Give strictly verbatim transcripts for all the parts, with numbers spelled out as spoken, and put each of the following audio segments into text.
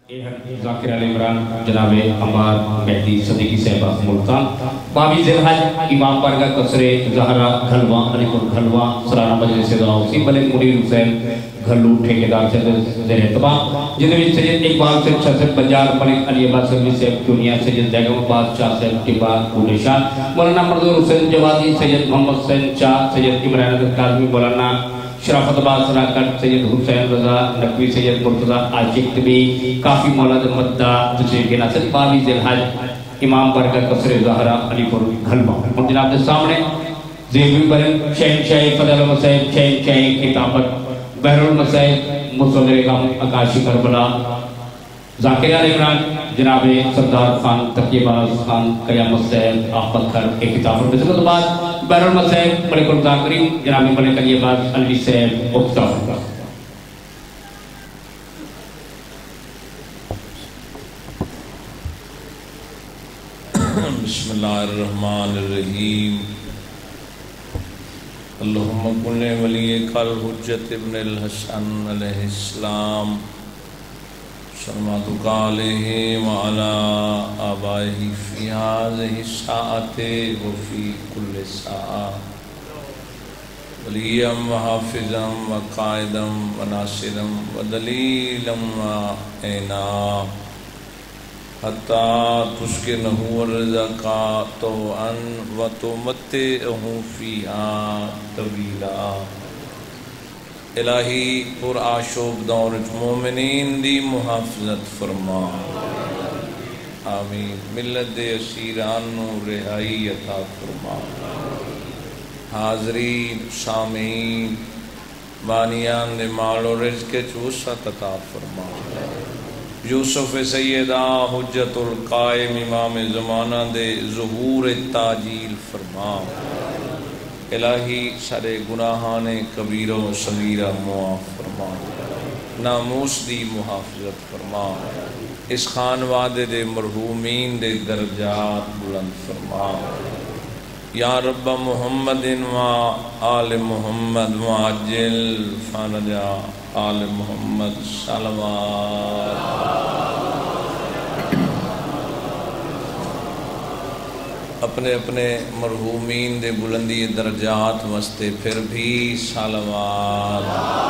ذاکر علی عمران جناب عمار مہدی صدیقی صاحبہ ملتان بابی ذرحج امام بارگاہ قصر زہرہ گھلواں علی پور گھلواں سرانہ مجلس دعوسی ملک منیر حسین گھلو ٹھیکیدار سے زیر اہتمام جنہیں بھی سید اقبال سے چھسد بنجار ملک علی عباس سلوی صاحب چونیا سید بیگم عباس شاہ صاحب ٹبا گولے شاہ مولانا مردور حسین جوادی سید محمد حسین شاہ سید عمران عبد کاظمی مولانا شرافت عباس سراکٹ سید حسین رضا نقوی سید مرتضیٰ عاشق طبی کافی مولاد مدہ تشریف کے ناصر بابی ذرحج امام برکت قصر زہرہ علی پور گھلواں اور جناب کے سامنے زیبی برن شہنشاہ فضل المصائب شہنشاہ کتابت بحر المصائب مصدر غم اکاشی کربلا ذاکر علی عمران جناب سردار خان تقیہ باز خان قیامت صاحب آفت کر ایک کتاب پر بسکت بعد بحر المصائب ملک الزاکرین جناب ملک علی باز علوی صاحب اکتاب بسم اللہ الرحمن الرحیم اللہم کن ولی کل حجت ابن الحسن علیہ السلام سلامتک علیہ وعلا آبائہ فی هذه الساعة وفی کل ساعة ولیا وحافظا وقائدا وناصرا ودلیلا وعینا حتی تسکنہ الرزقا طوعا وتمتعہ فیہا طویلا الہی پر آشوب دور مومنین دی محافظت فرما آمین ملت دے اسیرانو رہائی عطا فرما حاضرین سامعین بانیان دے مال و رزق چوسط عطا فرما یوسف سیدہ حجت القائم امام زمانہ دے ظہور تاجیل فرما الہی سارے گناہان کبیر و صغیرہ معاف فرما ناموس دی محافظت فرما اس خانوادے دے مرحومین دے درجات بلند فرما یا رب محمد و آل محمد معجل فانجا آل محمد صلوات اپنے اپنے مرحومین دے بلندی درجات واسطے پھر بھی صلوات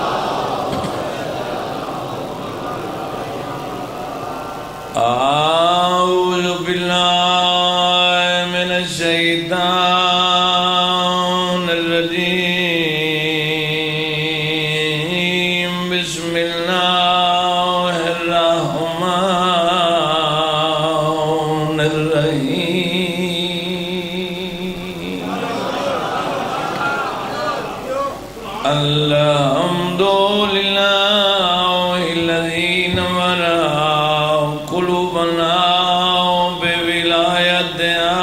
اعوذ باللہ من الشیطان الرجیم بسم اللہ الرحمن الرحیم الحمدللہ الذی نور قلوبنا بولایت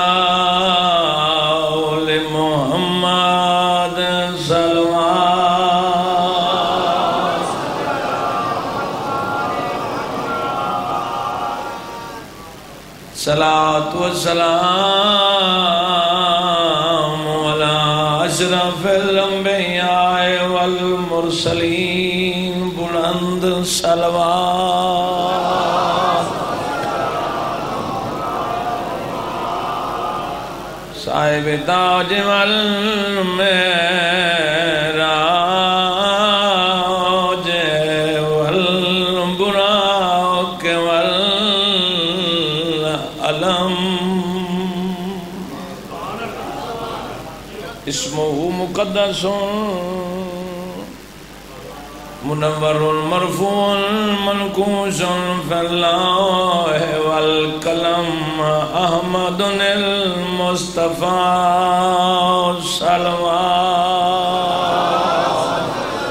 آل محمد صلوات صلاة والسلام علی اشرف الانبیاء والمرسلین بلند صلوات صاحب تاج والمعراج والبراق والعلم اسمه مقدس منور مرفوع منکوش فی اللہ والکلم احمد المصطفیٰ صلوات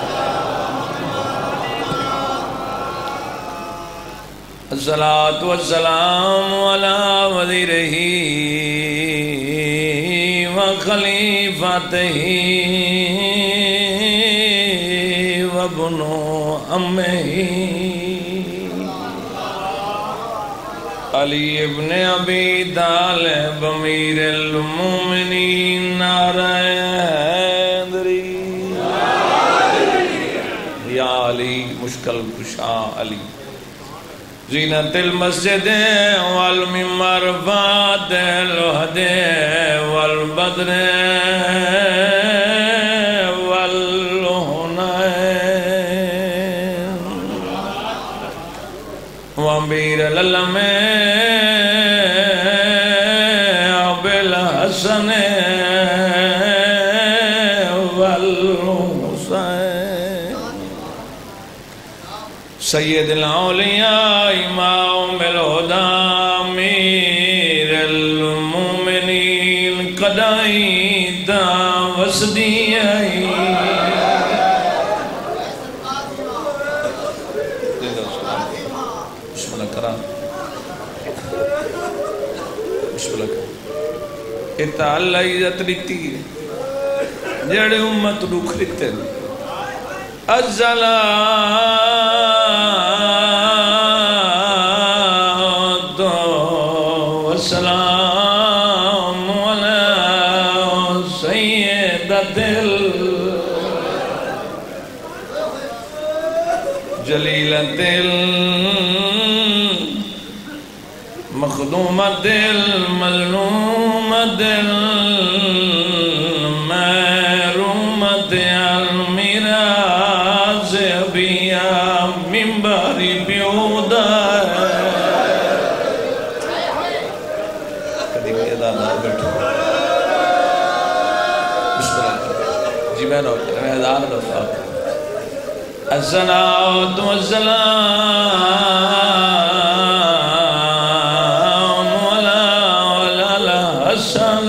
الصلاة والسلام علی وزیرہ وخلیفتہ وابنو امہی علی ابن ابی طالب امیر المومنین نعرہ حیدری یا علی مشکل کشا علی زینت المسجد والمنبر بعد الوحد والبدر والهنين وامبیر العلم بالحسن والحسین سید الاولیاء امام الہدا امیر المومنین قدائی دا وسدی آئی بسم اللہ کرام بسم اللہ کرام اتا اللہ عزت لیتی ہے جڑے امت دکھ لیتے ہیں الصلاة والسلام على سيدة الجليلة المخدومة المظلومة المحرومة الميراث بها منبر بیودا کدی بھی ادا نہ بیٹھو بسم اللہ جی میں نو میں اذان دو الصلاة والسلام على الحسن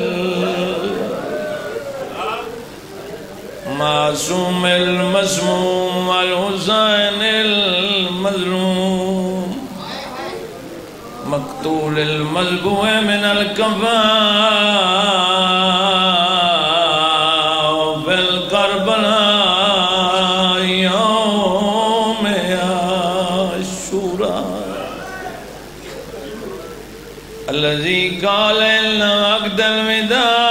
المعصوم المسموم والحسين المظلوم مقتول المذبوح من الكفاء في الكربلاء يوم عاشوراء الذي قال إن وقت الوداع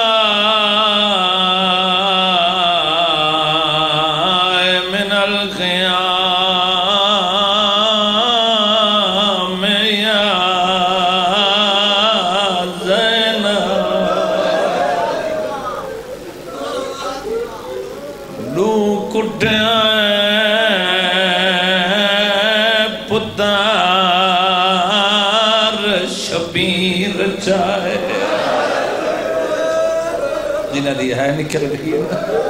جنہ دی ہے نکل گئی ہے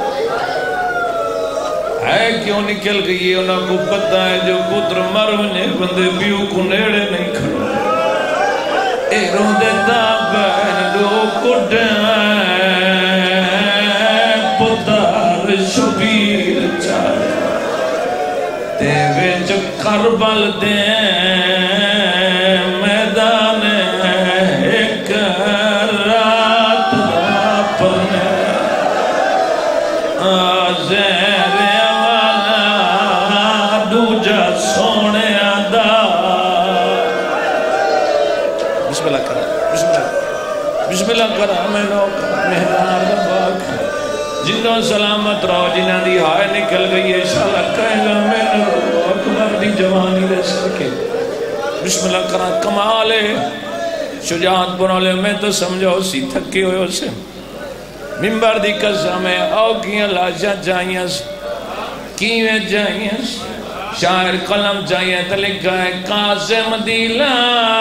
ہے کیوں نکل گئی ہے انہاں کو پتہ ہے جو پتر مرنے بندے پیو کو نیڑے نہیں کھڑو اے رو دیتا بین دو کٹیں پتر شبیر چاہے تے ویچ کربل دیں میدان ایک رات اپنے زہر والا دوجہ سونے آدھا بسم اللہ کرا بسم اللہ بسم اللہ کرا میں نو مہدار باق جنہوں سلامت رہو جنہوں دی ہائے نکل گئی ہے شاءاللہ کہے گا میں نو اکبر دی جوانی دے سکے بسم اللہ کرا کمالے شجاعت بنولے میں تو سمجھو سی تھکی ہوئے اسے منبر دی قسم ہے او کیاں لاشا جائیاں کیویں جائیاں شاعر قلم جائیاں تو لکھا ہے قاسم دیلا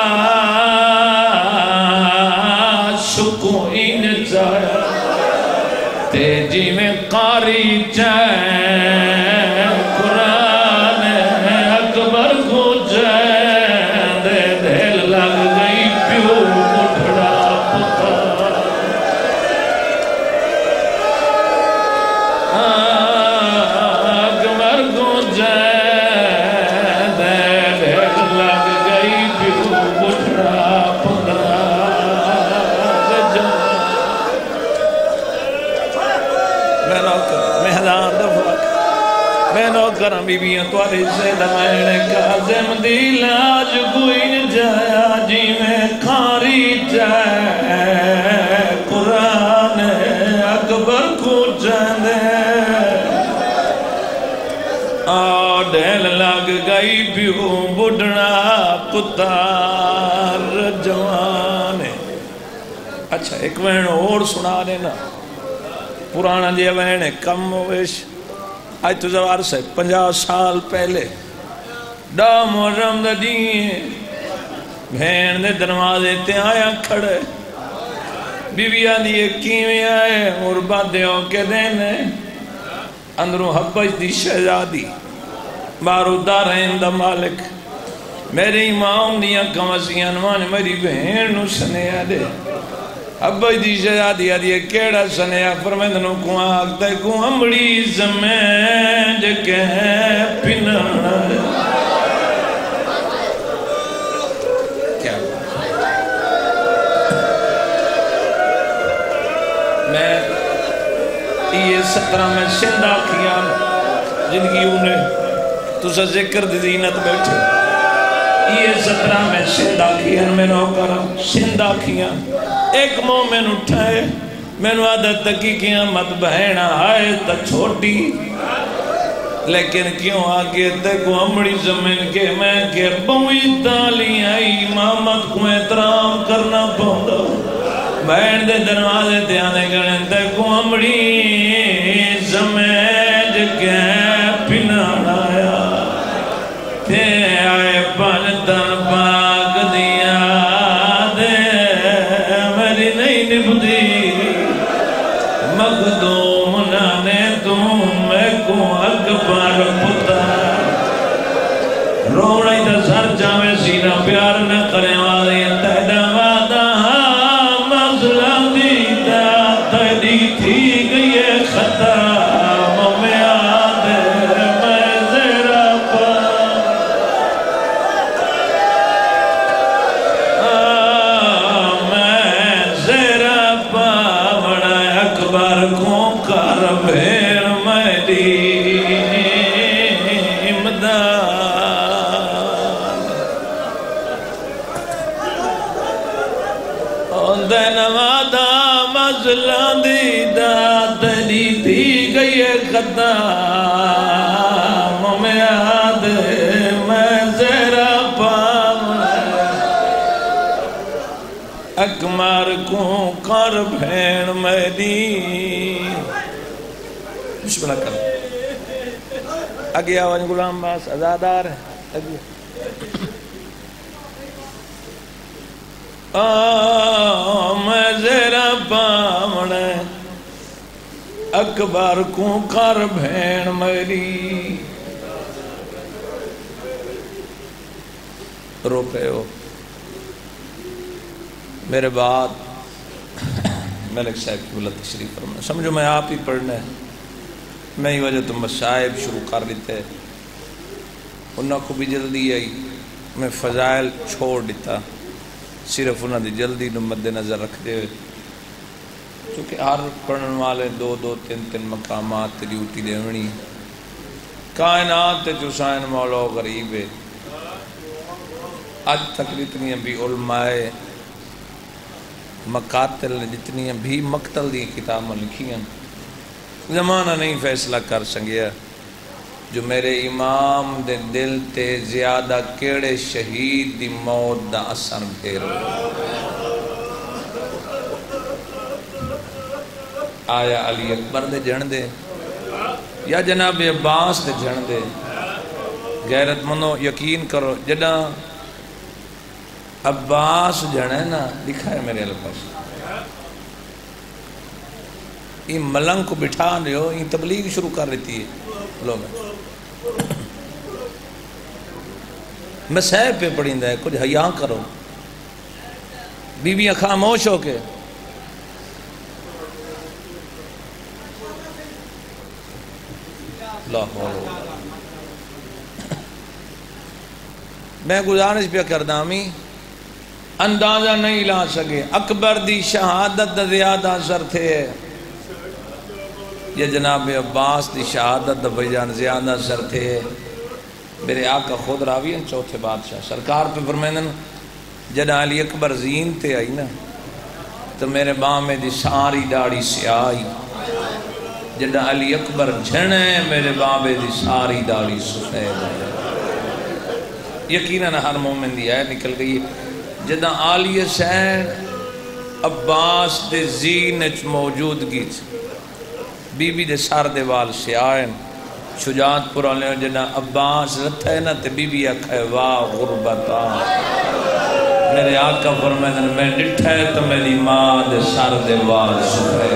شکو این جایا تیجی میں قاری چین قرآن اکبر کو چین دے دل لگ گئی پیو مٹھڑا پتا اکبر کو چین دے دل لگ گئی پیو مٹھڑا پتا میں نو کرم بی بیاں تواری سے دمائنے کازم دی لاج کوئی نہ جایا جی میں کھاری جائے قرآن اکبر کو جانے آ ڈیل لگ گئی پیو بڑھنا پتار جوانے. اچھا ایک وین اور سنا دینا پرانا جی وین کم ہوئیش آج تو زوار سے پنجا سال پہلے ڈا محرم دا دین بھین دے دروازے تے آیا کھڑے بی بی آدھی کیویں آئے اور بادیوں کے دینے اندروں حبش دی شہزادی بارو دارین دا مالک میری امام دیا کمسیاں نوانے میری بہن نو سنیا دے حبش دی شہزادی آدھی کیڑا سنیا فرمیدنو کو آگتا ہے کو امڑی زمین جکے پنانا کیا میں یہ سترہ میں سندہ کیا جن کی انہیں تو سا ذکر دی زینت بیٹھے یہ سترہ میں سندہ کیا میں نو کرم سندہ کیا ایک مومن اٹھائے میں نو عادت تکی کیا مت بہینا آئے تا چھوٹی لیکن کیوں آگے تکو امڑی زمین کے میں کہ بوئی تالی آئی امامت کو احترام کرنا پوندا بہن دے دروازے تے آنے گنے تکو امڑی زمین کے پنانا آیا تے آئے پانتن پاک دیا دے میری نہیں نبدی مقدوم نانے تم میں کو اکبر پتا روڑائی دا سر جاوے سینہ پیار نہ کرے والی تیدہ وعدہ مظلم دیتا تیدی تھی گئی خطا میں آدھے میں زیرہ پا میں زیرہ پا بڑا اکبر کو کر بھیر میری امداد دین وعدہ مظلم دیدہ تیری تھی گئی خطا میں آدھے میں زیرہ پاونا اکمار کو کر بھین میری بسم اللہ کر آگے آواز غلام باس ازادار ہے آگے میں زیرہ پاونا اکبر کو کر بھین میری رو پہ ہو میرے بعد ملک صاحب کی بلد تشریف فرمائے سمجھو میں آپ ہی پڑھنا ہے میں ہی وجہ تم مسائب شروع کر دیتے انہوں کو بھی جلدی آئی میں فضائل چھوڑ دیتا صرف انہوں نے جلدی نو مد نظر رکھ دے چونکہ ہر پڑھن والے دو دو تین تین مقامات ڈیوٹی دیونی کائنات چوسائن مولا غریب ہے آج تک جتنی بھی علماء مقاتل جتنی بھی مقتل دی کتابیں لکھی ہیں زمانہ نہیں فیصلہ کر سنگیا جو میرے امام دے دل تے زیادہ کیڑے شہید دی موت دا اثر پھیرو آیا علی اکبر دے جن دے یا جناب عباس دے جن دے غیرت منو یقین کرو جڑا عباس جن ہے نا لکھا ہے میرے الفاظ یہ ملنگ کو بٹھا رہے ہو یہ تبلیغ شروع کر رہتی ہے لوگ مسائب پہ پڑھیں ہے کچھ حیاں کرو بی بیاں خاموش ہو کے میں گزارش پہ کردامی اندازہ نہیں لا سکے اکبر دی شہادت زیادہ اثر تھے یہ جناب عباس دی شہادت بجان زیادہ اثر تھے میرے آقا خود راوی ہیں چوتھے بادشاہ سرکار پہ فرمائنن جدہ علی اکبر زین تے آئی نا تو میرے باں میں دی ساری داڑی سے آئی جدہ علی اکبر جھنے میرے باں میں دی ساری داڑی سفید آئی یقیناً ہر مومن دی ہے نکل گئی جدہ آلی حسین عباس دے زین اچ موجودگی بی بی دے سار دے وال سے آئین شجاعت پورا لے جدہ عباس رتھا ہے نا تے بی بی اکھے واہ غربتا میرے آقا فرمائن میں ڈٹھا ہے تو میری ماں دے سار دے وال سکھے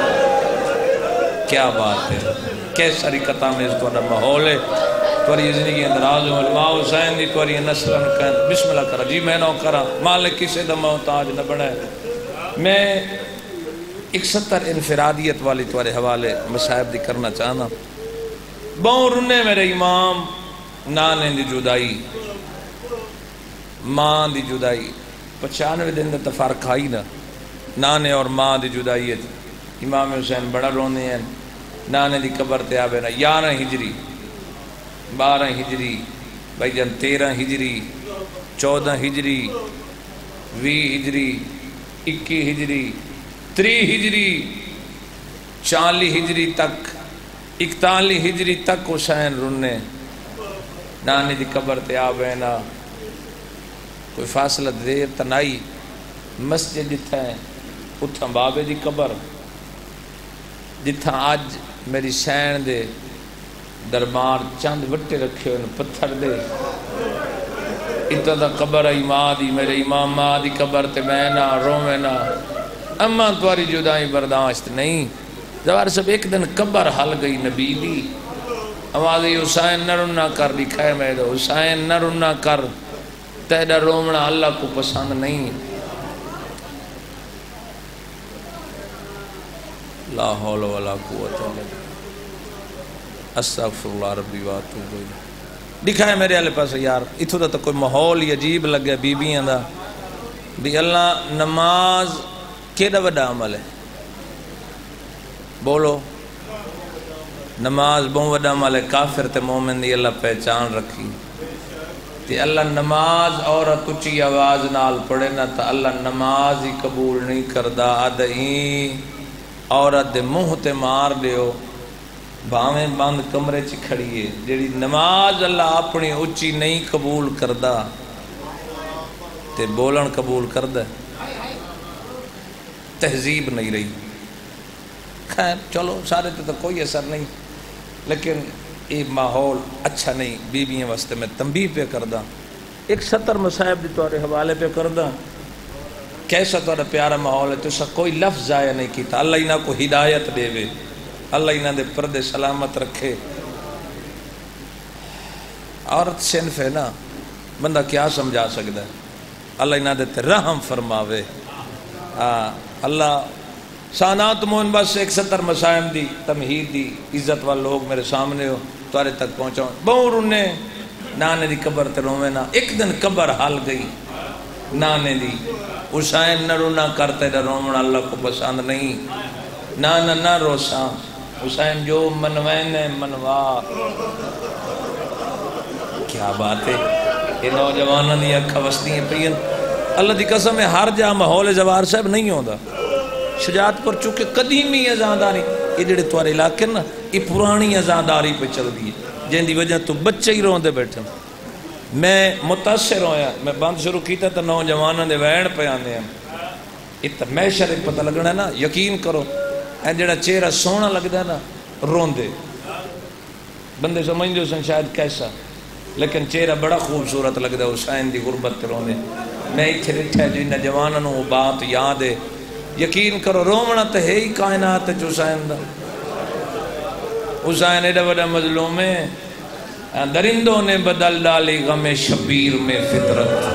کیا بات ہے کیسا رکتا میں اس کو نہ محول ہے توری زندگی اندراز ہو ماں حسین دی توری نسلن کہن بسم اللہ کرا جی میں نہ کرا مالک کسی دا محتاج نہ بڑھے میں ایک ستر انفرادیت والی توارے حوالے مصاحب دی کرنا چاہنا بہن رنے میرے امام نانے دی جدائی ماں دی جدائی پچانوے دن دا تفارق آئی نا نانے اور ماں دی جدائی امام حسین بڑا رونے ہیں نانے دی قبر تے آبے نا یارہ ہجری بارہ ہجری بھائی جان تیرہ ہجری چودہ ہجری وی ہجری اکی ہجری تری ہجری چالی ہجری تک اکتالی ہجری تک حسین رنے نانے دی قبر تے آبے نا کوئی فاصلہ دیر تنائی مسجد جتھا ہے اتھا بابے دی قبر جتھا آج میری سین دے دربار چند وٹے رکھے ہوئے پتھر دے اتنا دا قبر ای ماں دی میرے امام ماں دی قبر تے میں نا رومے نا اما تواری جدائی برداشت نہیں زوار سب ایک دن قبر حل گئی نبی دی آوازی حسین نہ رنا کر دکھائے میں دو حسین نہ رنا کر تیڑا رومنا اللہ کو پسند نہیں لا حول ولا قوت الا باللہ استغفر اللہ ربی واتوب الیہ دکھائے میرے والے پاس یار اتھو دا تو کوئی ماحول ہی عجیب لگے بیبیاں دا بھی اللہ نماز کیڑا وڈا عمل ہے بولو نماز بہت وڈا عمل ہے کافر تے مومن دی اللہ پہچان رکھی تے اللہ نماز عورت اچھی آواز نال پڑھے نا تا اللہ نماز ہی قبول نہیں کردہ آدھیں عورت دے منہ تے مار دیو بھاویں بند کمرے چ کھڑیے جیڑی نماز اللہ اپنی اچھی نہیں قبول کردہ تے بولن قبول کردہ تہذیب نہیں رہی خیر چلو سارے تے تو کوئی اثر نہیں لیکن یہ ماحول اچھا نہیں بیویاں واسطے میں تنبیہ پہ کردہ ایک ستر مصاحب دی توارے حوالے پہ کردہ کیسا توارا پیارا ماحول ہے تو سا کوئی لفظ ضائع نہیں کیتا اللہ انہاں کو ہدایت دے وے اللہ انہاں دے پردے سلامت رکھے عورت صنف ہے نا بندہ کیا سمجھا سکتا ہے اللہ انہاں دے تے رحم فرماوے اللہ سانات مون بس ایک ستر مسائم دی تمہید دی عزت والے لوگ میرے سامنے ہو توارے تک پہنچاؤں بہن رنے نانے دی قبر تے رومے نا ایک دن قبر حال گئی نانے دی حسین نہ رونا کرتے دا رومن اللہ کو پسند نہیں نانا نہ روسا حسین جو منوین ہے منوا کیا بات ہے یہ نوجوانہ دی اکھا وستی ہیں پین اللہ دی قسم ہے ہر جا محول زوار صاحب نہیں ہوندہ شجاعت پر چونکہ قدیمی ازانداری یہ جڑے توارے علاقے نا یہ پرانی ازانداری پہ چل دی ہے جن دی وجہ تو بچے ہی روندے بیٹھے میں متاثر ہویا میں بند شروع کیتا تو نوجوانہ دے وین پہ آنے ہیں اتنا میں شرک پتہ لگنا ہے نا یقین کرو این جڑا چہرہ سونا لگتا ہے نا روندے بندے سمجھ دے حسین شاید کیسا لیکن چہرہ بڑا خوبصورت لگتا ہے حسین دی غربت تے روندے میں اتھے رٹھا ہے جو انہا جوانوں وہ بات یاد ہے یقین کرو رومنا تے ہے ہی کائنات ہے جو حسین دا حسین ایڈا بڑا مظلوم ہے درندوں نے بدل ڈالی غم شبیر میں فطرت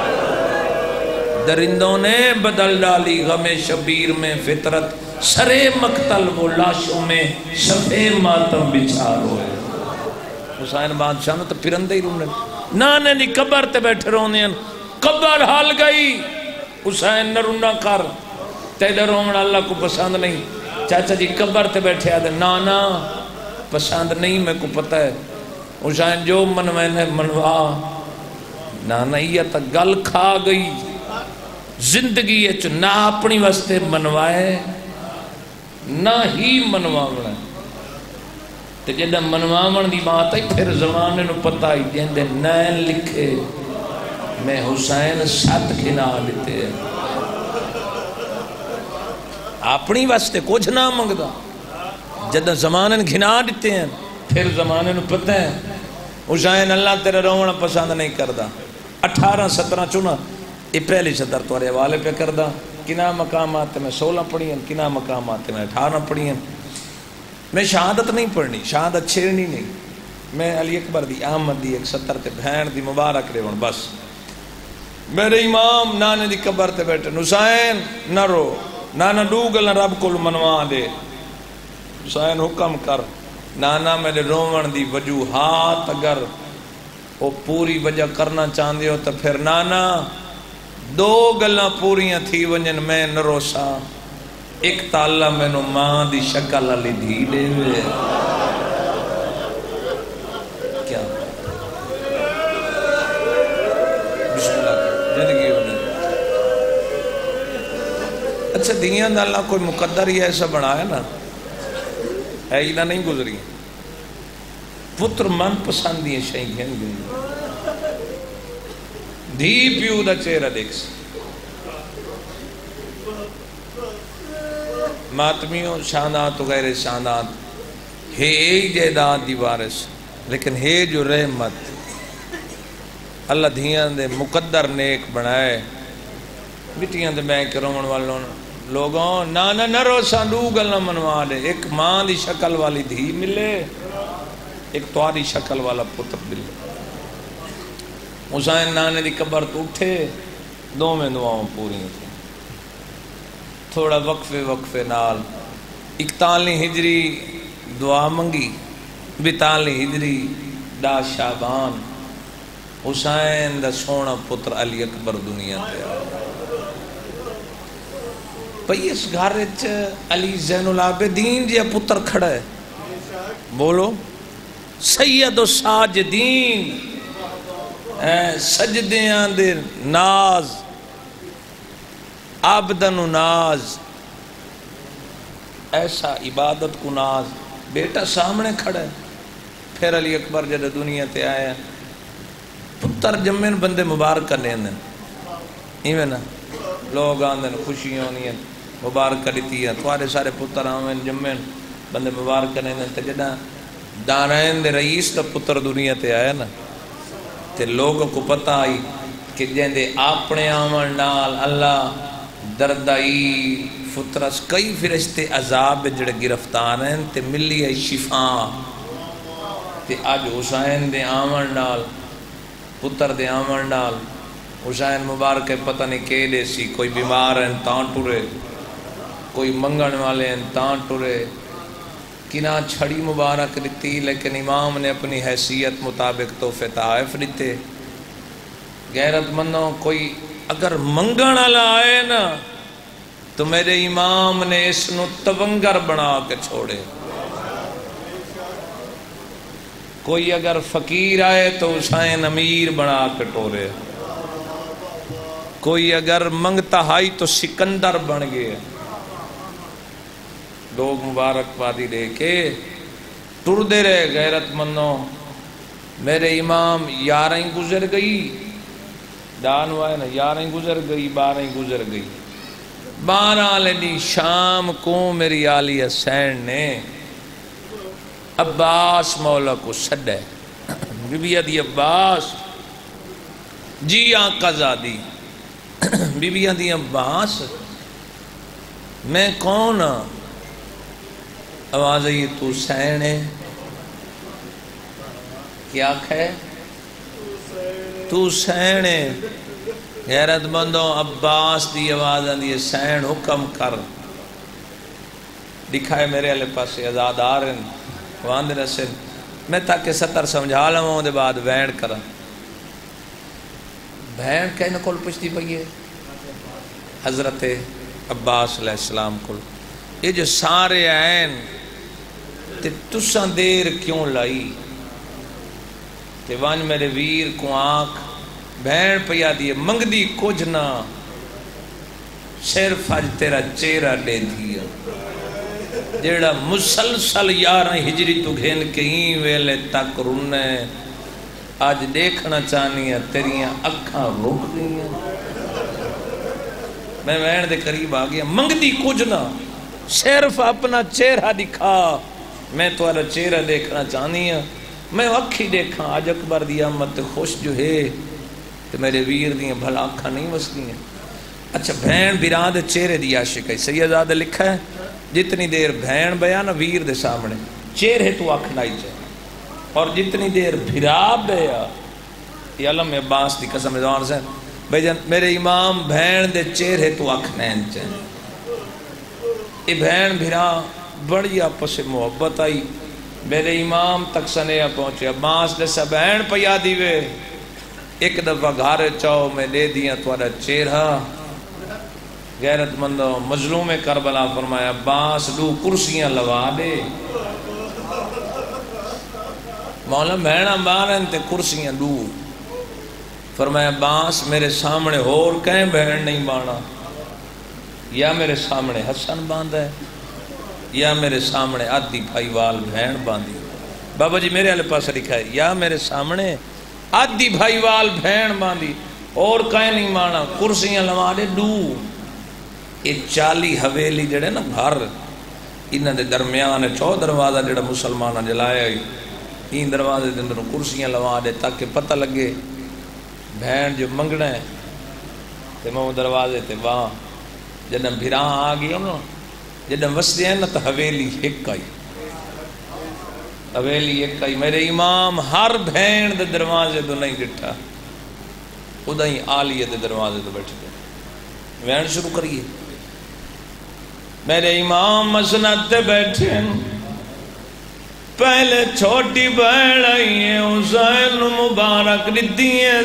درندوں نے بدل ڈالی غم شبیر میں فطرت سرے مقتل وہ لاشوں میں صفے ماتم بچار ہوئے حسین بادشاہ نے تو پرندے ہی رونے نانے دی قبر تے بیٹھے رونے قبر حال گئی حسین نہ رونا کر تیدہ رومنا اللہ کو پسند نہیں چاچا جی قبر تے بیٹھے آدھے نانا پسند نہیں میں کو پتہ ہے حسین جو منوین ہے منوا نانا یہ تا گل کھا گئی زندگی ہے چو نہ اپنی واسطے منوائے نہ ہی منواونا تو جدہ منواون دی بات ہے پھر زمانے نو پتہ ہی جہندے نین لکھے میں حسین سات کھنا لیتے ہیں اپنی واسطے کچھ نہ منگدا جدہ زمانے گھنا دیتے ہیں پھر زمانے نو پتہ ہے حسین اللہ تیرے رونا پسند نہیں کردا اٹھارہ سترہ چنا یہ پہلی صدر توارے حوالے پہ کردہ کنا مقامات میں سولہ پڑھی ہیں کنا مقامات میں اٹھارہ پڑھی ہیں میں شہادت نہیں پڑھنی شہادت چھیڑنی نہیں میں علی اکبر دی احمد دی ایک ستر تے بہن دی مبارک ریون بس میرے امام نانے دی قبر تے بیٹھے حسین نہ رو نانا ڈوگل رب کو منوا دے حسین حکم کر نانا میرے رومن دی وجوہات اگر وہ پوری وجہ کرنا چاہتے ہو تو پھر نانا دو گلاں پوریاں تھی ونجن میں نہ روسا ایک تالا میں نو ماں دی شکل علی دھی دے ہوئے کیا بسم اللہ زندگی ہونے اچھا دنیا دا اللہ کوئی مقدر ہی ایسا بنایا نا ہے ہی نہ نہیں گزری پتر من پسندی شہی گھن گئی دھی پیو دا چہرہ دیکھ سی ماتمیوں شاندات وغیرہ شاندات ہے ایک جائیداد دی وارث لیکن ہے جو رحمت اللہ دھیان دے مقدر نیک بنائے بٹیاں دے میں کرون والوں لوگوں نانا نہ رو ساندو گلنا منوا لے ایک ماں دی شکل والی دھی ملے ایک تواری شکل والا پتر ملے حسین نانے دی قبر تو اٹھے دو میں دعاؤں پوری تھی تھوڑا وقفے وقفے نال اکتالی ہجری دعا منگی بیتالی ہجری دا شعبان حسین دا سونا پتر علی اکبر دنیا تے پئی اس گھارچ علی زین العابدین جیا پتر کھڑا ہے بولو سید و ساجدین سجدیاں دے ناز عابدن و ناز ایسا عبادت کو ناز بیٹا سامنے کھڑا ہے پھر علی اکبر جد دنیا تے آیا پتر جمین بندے مبارک کرنے ہیں ایویں نا لوگ آندن خوشیاں ہونی ہیں مبارک کرتی ہیں توارے سارے پتر آمین جمین بندے مبارک کرنے ہیں تے جدہ دارین دے رئیس دا پتر دنیا تے آیا نا تے لوگوں کو پتہ آئی کہ جن دے اپنے آمن نال اللہ دردائی فطرس کئی فرشتے عذاب جڑے گرفتار ہیں تے ملی ہے شفا تے آج حسین دے آمن نال پتر دے آمن نال حسین مبارک پتہ نہیں کہ دے سی کوئی بیمار ہیں تاں ٹورے کوئی منگن والے ہیں تاں ٹورے کنا چھڑی مبارک دیتی لیکن امام نے اپنی حیثیت مطابق تحفے تحائف دیتے غیرت مندوں کوئی اگر منگن والا آئے نا تو میرے امام نے اس نو تونگر بنا کے چھوڑے کوئی اگر فقیر آئے تو حسین امیر بنا کے ٹورے کوئی اگر منگتا ہائی تو سکندر بن گئے لوگ مبارک بادی دے کے ٹر دے رہے غیرت مندوں میرے امام یارہیں گزر گئی دان ہوا ہے نا یارہیں گزر گئی بارہیں گزر گئی بارہ لینی شام کو میری آلی حسین نے عباس مولا کو سڈے بی بی دی عباس جی آنکہ زادی بی بی دی عباس میں کون ہاں آواز ہے یہ تو سین ہے کیا کھے تو سین ہے غیرت مندوں عباس دی آواز دی سین حکم کر دکھائے میرے علیہ پاس ازاد آرن واندے رسن میں تاکہ ستر سمجھا لوں دے بعد وین کرا بہن کہنے کول پچھتی پئیے حضرت عباس علیہ السلام کول یہ جو سارے آئین تے تساں دیر کیوں لائی تے وان میرے ویر کو آنکھ بہن پیا دیئے منگ دی کچھ نہ صرف آج تیرا چہرہ دے دیا جیڑا مسلسل یارہ ہجری تو گھن کہیں ویلے تک رنے آج دیکھنا چاہنی ہے تیریاں اکھاں رک گئی ہیں. میں وین دے قریب آ گیا. منگدی کچھ نہ صرف اپنا چہرہ دکھا. میں تمہارا چہرہ دیکھنا چاہنی ہوں. میں اکھی دیکھا آج اکبر دی آمد خوش جو ہے تو میرے ویر دیاں بھلا اکھاں نہیں وسدی ہیں. اچھا بھین بیران دے چہرے دی عاشق ہے. سیدزادہ لکھا ہے جتنی دیر بھین بیا نا ویر دے سامنے چہرے تو اکھ نائی جائے اور جتنی دیر بھرا بیا یہ علم عباس دی قسم ازوان سے بھائی جان میرے امام بھین دے چہرے تو اکھ نین چاہے. یہ بھین بھرا بڑی آپس محبت آئی. میرے امام تک سنیا پہنچے. عباس دے سا بہن پیا دیوے ایک دفعہ گھارے چاہو میں دے دیا توارا چہرہ. غیرت مندوں مظلوم کربلا فرمایا عباس دو کرسیاں لوا دے. مولا بہنہ بارن تے کرسیاں دو. فرمایا عباس میرے سامنے اور کہیں بہن نہیں بانا. یا میرے سامنے حسن باندھا ہے یا میرے سامنے آدھی بھائی وال بہن باندھی. بابا جی میرے والے پاس لکھا ہے یا میرے سامنے آدھی بھائی وال بہن باندھی اور کہیں نہیں مانا. کرسیاں لوا دے دو. یہ چالی حویلی جڑے نا گھر انہاں دے درمیان چو دروازہ جڑا مسلمانہ جلایا ہوئی این دروازے دے اندر کرسیاں لوا دے تاکہ پتہ لگے بہن جو منگنا ہے تے میں دروازے تے واہ جنہاں بھیران آ گئی نا جنہاں وستے ہیں نا تو حویلی ایک آئی. حویلی ایک آئی. میرے امام ہر بہن دے دروازے تو نہیں ڈٹھا خدا ہی آلیہ دے دروازے تو بیٹھ گئے. بہن شروع کریے. میرے امام مسند تے بیٹھے پہلے چھوٹی بہن آئی ہیں حسین مبارک دیتی ہیں.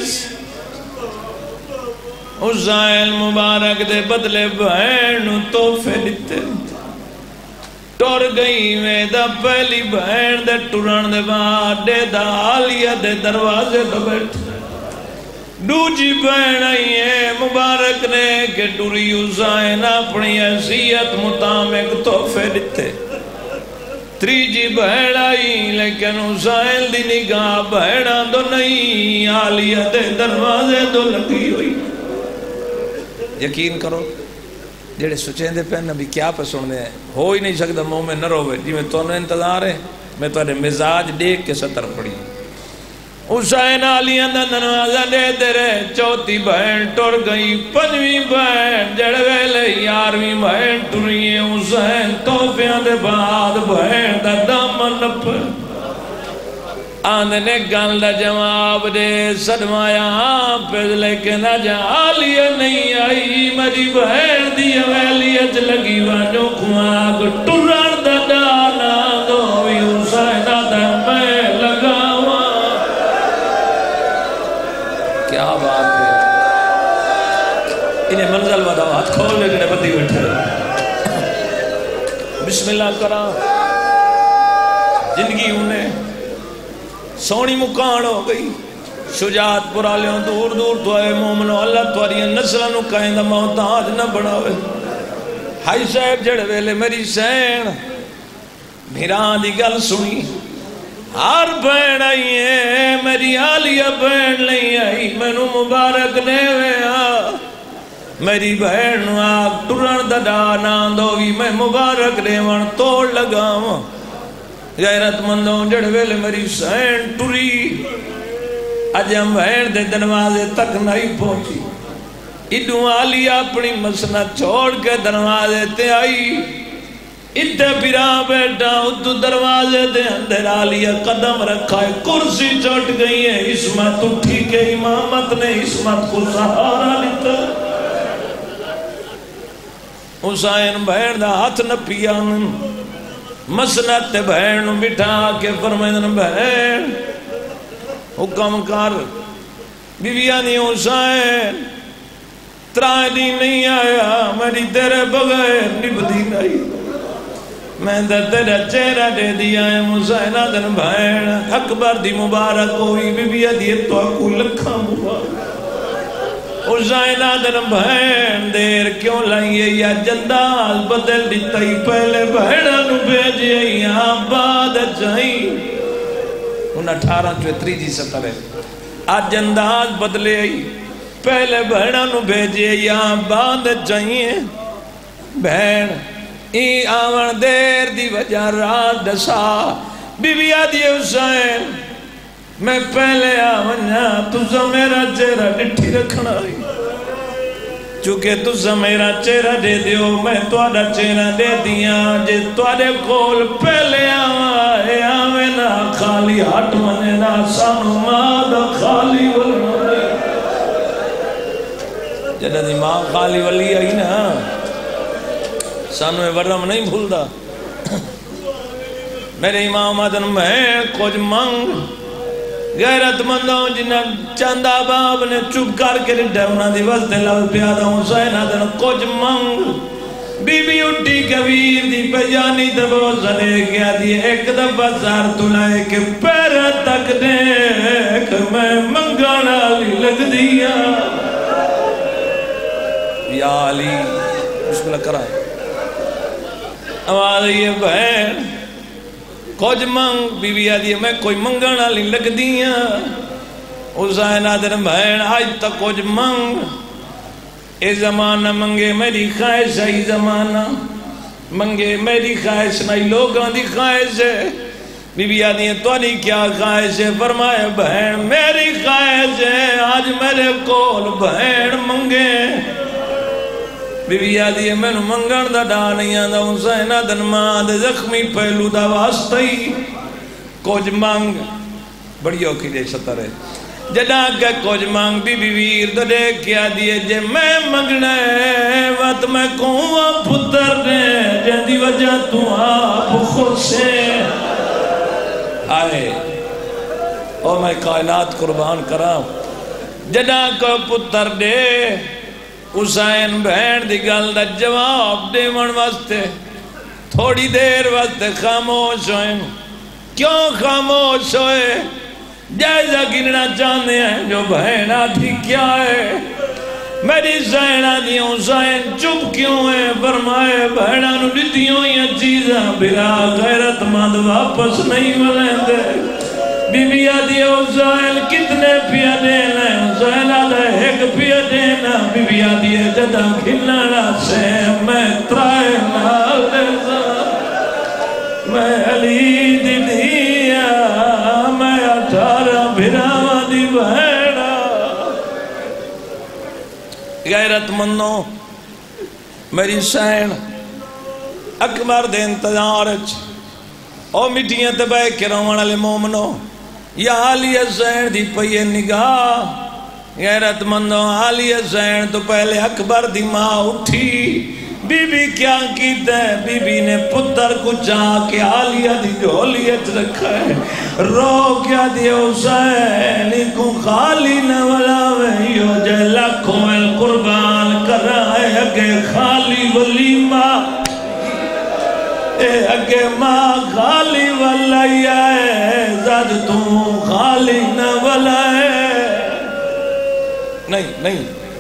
حسین مبارک دے بدلے بہن تحفے دیتے. ٹور گئی میں دا پہلی بہن دے ٹرن دے بعد دے دا آلیہ دے دروازے تو بیٹھے. دوجی بہن آئی ہے مبارک نے کہ ٹوری حسین اپنی حیثیت مطابق تحفے دیتے. تریجی بہن آئی لیکن حسین دی نگاہ بہنہ تو نہیں آلیہ دے دروازے تو لگی ہوئی. یقین کرو جڑے سچیں دے پہن نبی کیا پسند ہیں ہو ہی نہیں سکتا منہ میں نہ روے جی میں تو نے انتظار ہے میں تو نے مزاج دیکھ کے سطر پڑی. حسین علی اندر دروازہ دے دے رہے. چوتھی بہن ٹور گئی. پنجویں بہن جڑ ویلے یارویں بہن ٹری ہے. حسین توفیاں دے بعد بہن دا دامن نپر آندھنے گل دا جواب دے صدمایا پہ لیکن اجا آلیہ نہیں آئی. میری بہن دی ویلیت لگی وانو کماغ ٹران دا دانا دووی حسین دا میں لگاوا. کیا بات ہے. انہیں منزل ودا ہاتھ کھول لے جنہیں بدی بیٹھے. بسم اللہ کرا. زندگی انہیں سونی مکان ہو گئی. شجاعت پورا لیوں دور دور تو اے مومنو اللہ تواری نسلانو کہیں دا محتاج نہ بڑھاوے. ہائی صاحب جڑے ویلے میری سین بھیران دی گل سنی. ہر بین آئی ہے میری آلیہ بین نہیں آئی. میں نو مبارک نے ویا میری بہن نو آگ ٹرن دا ڈانا دووی میں مبارک نے ون توڑ لگاواں. غیرت مندوں جڑ ویلے میری سین ٹری اج ہم بہن دے دروازے تک نہیں پہنچی. ادھوں آلیہ اپنی مسند چھوڑ کے دروازے تے آئی. ادھے پیرا بیٹھا ادھو دروازے دے اندر آلیہ قدم رکھا ہے. کرسی چوٹ گئی ہے. عصمت اٹھی کے امامت نے عصمت کو سہارا لیتا. حسین بہن دا ہاتھ نہ پیا مسند تے بہن بٹھا کے فرمائن بہن حکم کر. بیویاں نہیں حسین ترائے دی نہیں آیا میری تیرے بغیر نبدی نہیں. میں دے تیرا چہرہ دے دیا ہے حسین آدن بہن اکبر دی مبارک ہوئی بیویاں دی تو اکو لکھا مبارک. حسین آدن بہن دیر کیوں لائیے یا جندال بدل دیتا ہی پہلے بہنہ نو بھیجے یا بعد چاہی. ان اٹھارہ چوتری جی سترے آج انداز بدلے آئی پہلے بہنہ نو بھیجے یہاں باندھ چاہیے بہن ای آون دیر دی وجہ رات دسا بی بی آدھی حسین میں پہلے آونیا تُزا میرا چہرہ ڈٹھی رکھنا ہوئی چونکہ تُزا میرا چہرہ دے دیو میں توڑا چہرہ دے دیا جے توڑے کول پہلے آوائے آوینا خالی ہٹ منینا سانو مادہ خالی ولی جدہ دی ماں خالی ولی آئی نا سانو ورم نہیں بھول دا میرے امام آدن میں کچھ منگ غیرت مندوں جنہ چند آباب نے چپ کر کے ڈھے انہاں دی وزد لال پیادہ حسین آدن کچھ منگ بی بی اٹھی کبیر دی پیانی دبو زنے گیا دی ایک دفعہ زار تلائے کہ پیر تک دیکھ میں منگانا لی لگ دیا یا علی بسم اللہ کرا آواز یہ بہن کچھ منگ بی بی آدھی میں کوئی منگانا لی لگ دیا حسین آدھر بہن آج تک کچھ منگ اے زمانہ منگے میری خواہش ہے زمانہ منگے میری خواہش نہیں لوگاں دی خواہش ہے بی بی آدھی تو نہیں کیا خواہش ہے فرمائے بہن میری خواہش ہے آج میرے کول بہن منگے بی بی آدھی میں نو منگن دا ڈا نہیں آدھا حسین آدھن ماں دے زخمی پہلو دا واسطہ ہی کچھ منگ بڑی اوکی دے ستر ہے جدا کہ کچھ منگ بی بی ویر دا دے کیا دیئے جے میں منگنا ہے وقت میں کونوا پتر دے جن دی وجہ تو آپ خود سے آئے اور میں کائنات قربان کرا جدا کہ پتر دے حسین بہن دی گل دا جواب دے من واسطے تھوڑی دیر واسطے خاموش ہوئے کیوں خاموش ہوئے جائزہ گننا چاہنے ہیں جو بہن آتی کیا ہے میری زینہ دی حسین چپ کیوں ہے فرمائے بہنہ نو دیتیوں یہ چیزاں بلا غیرت مند واپس نہیں ملیں دے بی بی آدھی حسین کتنے پیا دینا ہے حسین آدھے ایک پیا دینا بی بی آدھی جدہ کھلنا سے میں ترائے نال دیسا میں علی دی دیا میں اٹھارہ بھراوہ دی بہنہ غیرت مندوں میری سین اکبر دے انتظارچ او مٹیاں تباہ کرون والے مومنوں یا علی حسین دی پئیے نگاہ غیرت مندوں علی حسین تو پہلے اکبر دی ماں اٹھی بی بی کیا کیتا ہے بی بی نے پتر کو چاہ کے علیہ دی جھولیت رکھا ہے رو کیا دی حسین کو خالی نہ ولاوے یو جے لکھوں القربان کر رہا ہے اگے خالی ولیمہ اے اگے ماں خالی ولائی آئے زد تو خالی نہ ولائے نہیں نہیں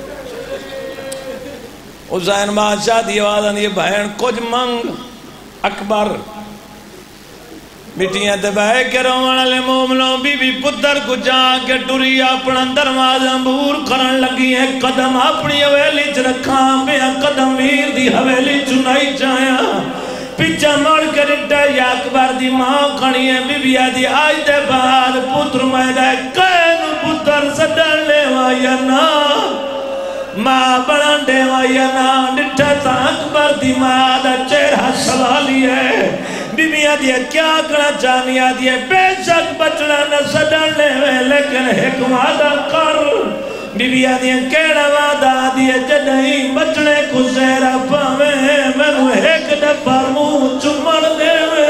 حسین بادشاہ دی آوازن یہ بہن کچھ منگ اکبر مٹیاں دبائے کے روان لے مومنوں بی بی پتر کو جان کے ٹوری اپنا دروازہ بور کرن لگی ہے قدم اپنی حویلی چ رکھاں بے قدم ویر دی حویلی چنائی چاہیا پیچھا مڑ کے رٹا یا اکبر دی ماں کھڑی ہے بی بی آدھی آج دے بعد پتر میدہ کین پتر سڈن لے وایا نا ماں بڑھن دے وایا نا ڈٹھا تا اکبر دی ماں دا چہرہ سوالی ہے بی بی آدھی کیا کرنا چاہنی آدھی ہے بے شک بچنا نہ سڈن لے وے لیکن ایک وعدہ کر بی بی آدھی کیڑا وعدہ آدھی ہے جدہی بچنے کو زیرہ پاوے میں نو ایک دفر منہ چمڑ دے وے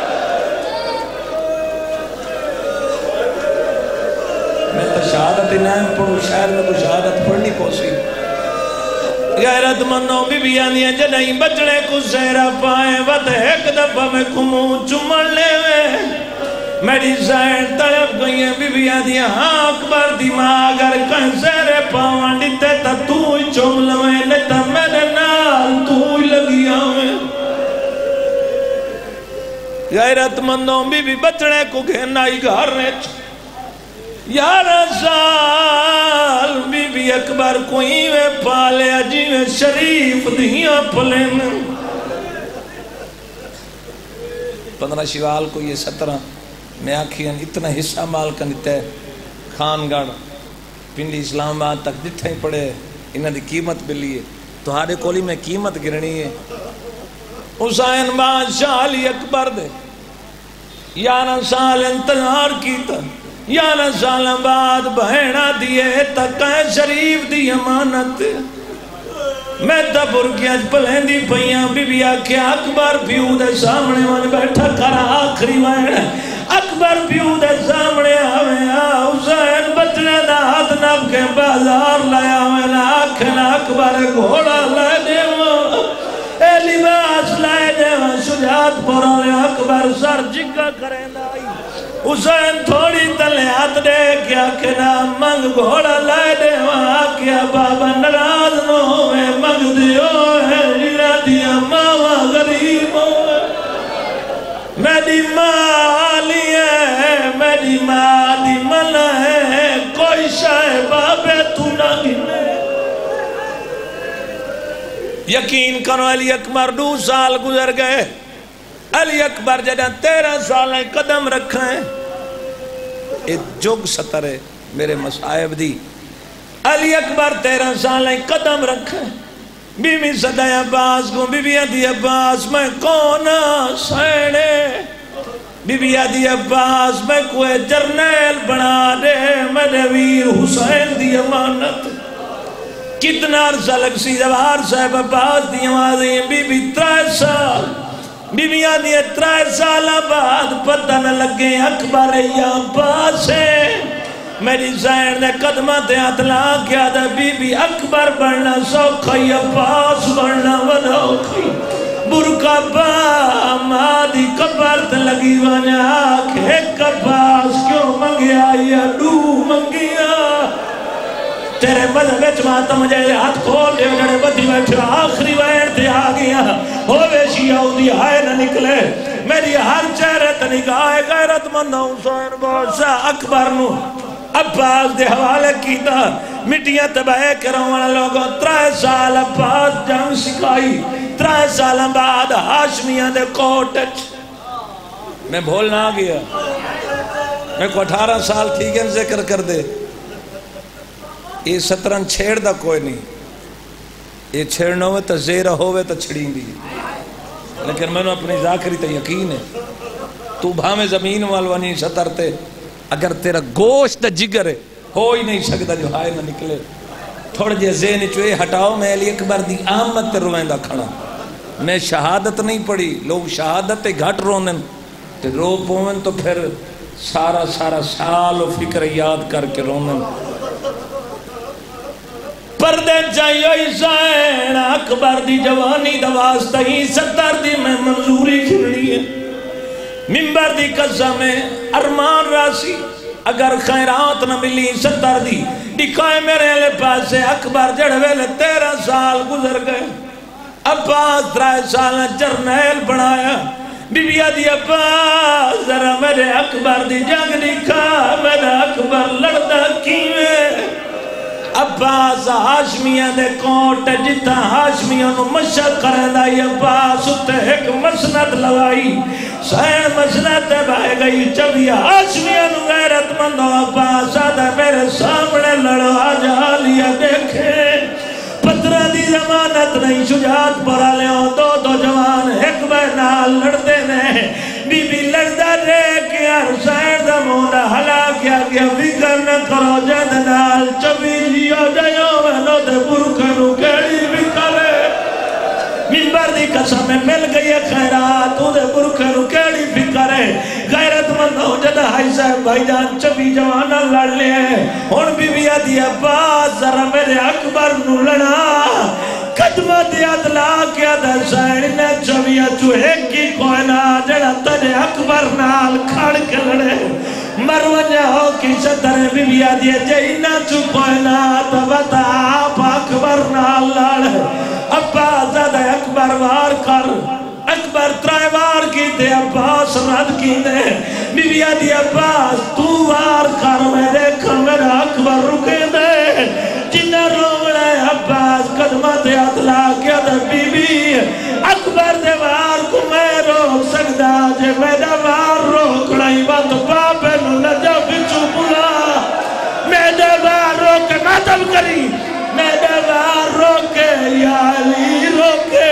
میں تو شہادت انہیں پڑھو شہر میں تو شہادت پڑھنی پوسی غیرت منوں بی بی آدھی جدہی بچنے کو زیرہ پائے وقت ایک دفر میں کو منہ چمڑ لے وے میری زائر طرف گئی ہیں بی بی آدھی ہاں اکبر دی ماں اگر کہیں زیرے پاوان دیتے تا تو ہی چوم لویں لیتا میرے نال تو ہی لگی آویں غیرت مندوں بھی بھی بچڑے کو گھینا ہی گھارنے یارہ سال بی بی اکبر کوئی میں پالے جی میں شریف دیاں پلے میں پندرہ شوال کو یہ سترہ میں آکھیں اتنا حصہ مال کا نتا ہے خان گڑھ پنڈی اسلام آباد تک جتھے ہی پڑے انہاں دی قیمت ملی ہے تو ہارے کولی میں قیمت گرنی ہے حسین بادشاہ علی اکبر دے یارہ سال انتظار کیتا یارہ سال بعد بہنہ دیئے تک شریف دی امانت میں تا برکیاں پلیں دی پہیاں بی بی آکھے اکبر پیو دے سامنے من بیٹھا کرا آخری وائن اکبر پیو دے سامنے آویں آ حسین بچنے دا ہاتھ نب کے بازار لیا میں آکھنا اکبر گھوڑا لائے دے اے لباس لائے دے شجاعت پورا لے اکبر سر جگہ کریں دائی حسین تھوڑی تلے ہاتھ دے کیا کنا منگ گھوڑا لائے دے وہاں کیا بابا نراز نو ہوئے منگ دیو ہے جیرا دیا ماما غریب ہوئے میری ماں لی ہے میری ماں دی من ہے کوئی شاہ بابے تو نہ گھنے یقین کرو علی اکبر دو سال گزر گئے علی اکبر جدہ تیرہ سال قدم رکھیں ایک جگ ستر ہے میرے مصائب دی علی اکبر تیرہ سال قدم رکھیں بی بی صدی عباس کو بی بی عدی عباس میں کونا سینے بی بی عدی عباس میں کوئی جرنیل بنا دے میرے ویر حسین دی امانت کتنا عرصہ لگ سی جوار صاحب عباس دی آوازیں بی بی ترائے سال بی بی آدھی اترائے سالہ بعد پتہ نہ لگے اکبر یا عباس ہے میری زین نے قدمہ تے اطلاع کیا دا بی بی اکبر بڑھنا سوکھائی عباس بڑھنا ودوکھائی برکا با مادی قبر تے لگی وانا آکھ ایک عباس کیوں منگیا یا دو منگیا تیرے مذہب اچماتا مجھے ہاتھ کھول دے جڑے بدھی بیٹھے آخری وین تے آگیا ہوئے شیعہ دی آئے نہ نکلے میری ہر چہرے تے نگاہ غیرت مند حسین بادشاہ اکبر نو عباس دے حوالے کیتا مٹیاں تباہ کروں والا لوگوں ترائے سال عباس جنگ سکھائی ترائے سال بعد ہاشمیاں دے کوٹچ میں بھولنا گیا میں کو اٹھارہ سال تھی گئے ذکر کر دے یہ سترن چھیڑ دا کوئی نہیں یہ چھیڑنا ہوئے تا زیرہ ہوئے تا چھڑیں دی لیکن میں نے اپنی ذاکری تا یقین ہے تو بھامے زمین والوانی سترتے اگر تیرا گوشت جگر ہے ہو ہی نہیں سکتا جو ہائے نہ نکلے تھوڑ جے ذہن چوئے ہٹاؤ میں علی اکبر دی آمد تے رویندہ کھڑا میں شہادت نہیں پڑھی لوگ شہادت تے گھٹ رونن تے رو پومن تو پھر سارا سارا سال و فکر یاد کر کے رونن پردے چاہیے حسین اکبر دی جوانی دواستا ہی ستر دی میں منظوری کھڑی ہے ممبر دی قسم ہے ارمان راسی اگر خیرات نہ ملی ستر دی دکھائے میرے لے پاسے اکبر جڑوے لے تیرہ سال گزر گئے عباس ترائے سال جرنیل بنایا بی بی آدھی عباس ذرا میرے اکبر دی جنگ دکھا میرے اکبر لڑتا کیویں عباس ہاشمیاں دے کوٹ جتا ہاشمیاں نو مشق کرے دائی عباس اتے ایک مسند لوائی سین مسند تے بائے گئی چوی ہاشمیاں نو غیرت مندو عباس آدھا میرے سامنے لڑو آجا لیا دیکھے پترہ دی زمانت نہیں شجاعت پڑا لے دو دو جوان ایک بینال لڑتے نے بی بی لڑتا رے کہ حسین دا مونا حلا کیا گیا فکر نہ کرو جد نال چبی جیو جیو وینو دے برکنو کیڑی بھی کرے ممبر دی قسم میں مل گئی خیرات او دے برکنو کیڑی بھی کرے غیرت مند ہو جدہ ہائی صاحب بھائی جان چبی جوانا لڑ لے ہون بی بی آدھی عباس ذرا میرے اکبر نو لڑا قدمہ دیا دلا کیا دا سائن نے چویا چوہے کی کوئنا جڑا تجھے اکبر نال کھڑ کے لڑے مروجہ ہو کی صدر بی بی آدھی جائنا چو کوئنا تبتا آپ اکبر نال لڑ ابا زدہ اکبر وار کر اکبر ترائے وار کی دے عباس رد کی دے بی بی آدھی عباس تو وار کر میں دیکھا میرا اکبر رکے دے جنہ روڑے عباس قدمہ دے اطلا کیا دے بی بی اکبر دے وار کو میں روک سکتا جے میرا وار روک نہیں بات پاپے نو لجا بچو بلا میرے وار روک ماتم کری میرے وار روکے یا علی روکے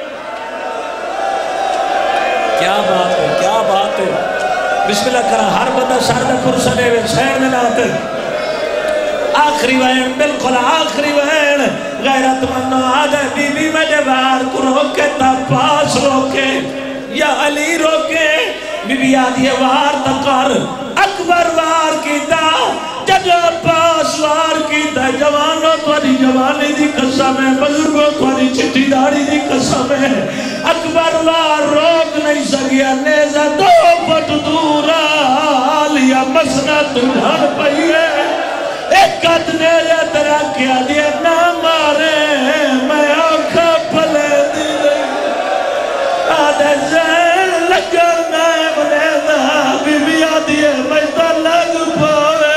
کیا بات ہے کیا بات ہے بسم اللہ کرا ہر بندہ سردہ پرسلے وے شہر میں لاتے آخری وین بالکل آخری وین غیرت منو آدھے بی بی میرے وار کو روکے تا پاس روکے یا علی روکے بی بی آدھی وار تکار اکبر وار کی دا ججو پاس وار کی دا جوانو تواری جوانی دی قسم ہے بزرگو تواری چھٹی داری دی قسم ہے اکبر وار روک نہیں سکیا نیزہ دو پٹ دورا لیا مسنہ تجھن پہیے ایک قد نیزہ ترہ کیا لیا نہ مارے میں آنکھا پلے دلے آدھے زین لگل نائم نیزہ بی بی آدھی ہے میں تا لگ پاوے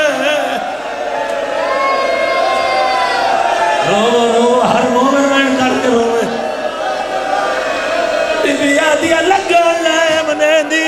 رو رو ہر مومن میں کر کے روے بی بی آدھی ہے لگل نائم نیزی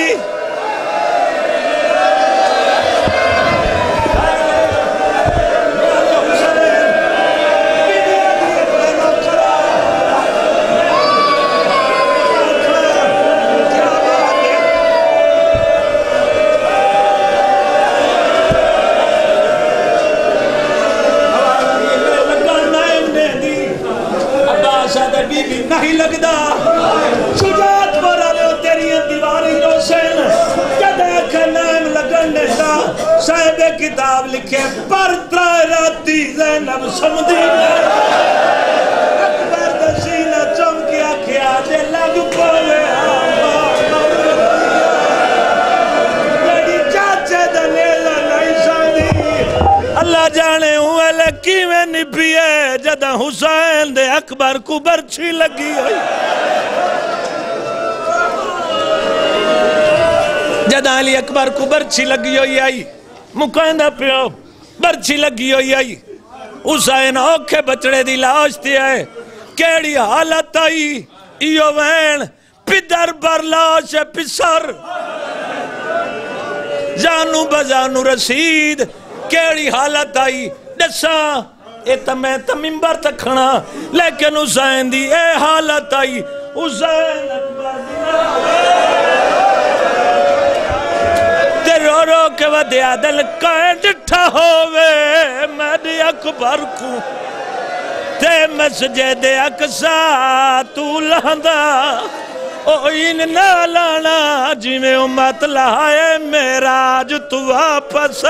نہیں لگدا شجاعت پورا لے تیری دیواری جو سین جدہ کھنائم لگن لیتا صاحب کتاب لکھے پر ترائے راتی زینب سمدھی اکبر دسینہ چمکیا کیا جے لگ پولے لڑی چاچے دلیلہ نہیں ساندھی اللہ جانے ہوئے لکی میں نپیے جدہ حسین دے اکبر کو برچھی لگی ہوئی جدہ علی اکبر کو برچھی لگی ہوئی آئی مکہندہ پیو برچھی لگی ہوئی آئی حسین اوکھے بچڑے دی لاشتی ہے کیڑی حالت آئی ایو وین پدر بر لاش پسر جانو بجانو رسید کیڑی حالت آئی دسا اے تمہیں تممبر تک کھنا لیکن حسین دی اے حالت آئی حسین اکبر تے رو رو کے ودے عدل کائیں ڈٹھا ہوئے میں دی اکبر کو تے مسجد اقصا تو لہندا او این نہ لانا جی میں امت لہائے میراج تو واپس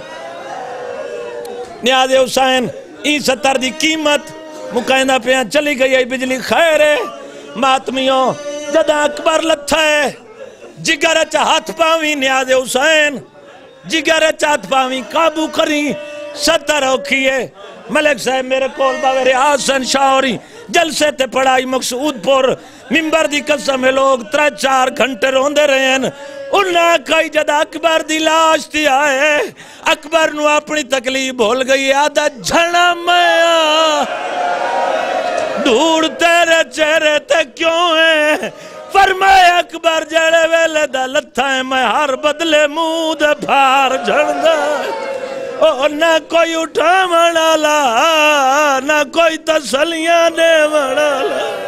نیاز حسین این ستر دی قیمت مکائندہ پیان چلی گئی ہے بجلی خیر ہے ماتمیوں جدہ اکبر لتھا ہے جگر چاہت پاویں نیاز حسین جگر چاہت پاویں قابو کریں ستر اوکھی ہے ملک صاحب میرے کول باویر آسن شاوری جلسے تے پڑھائی مقصود پر ممبر دی قسم ہے لوگ ترہ چار گھنٹے روندے رہے ہیں انہاں کئی جدہ اکبر دی لاش تھی آئے اکبر نو اپنی تکلیف بھول گئی آدھا جھنا میں دھوڑ تیرے چہرے تے کیوں ہے فرمائے اکبر جڑے ویلے دا لتھا ہے میں ہر بدلے مود بھار جھڑ دا او نہ کوئی اٹھا منالا نہ کوئی تسلیاں دے منالا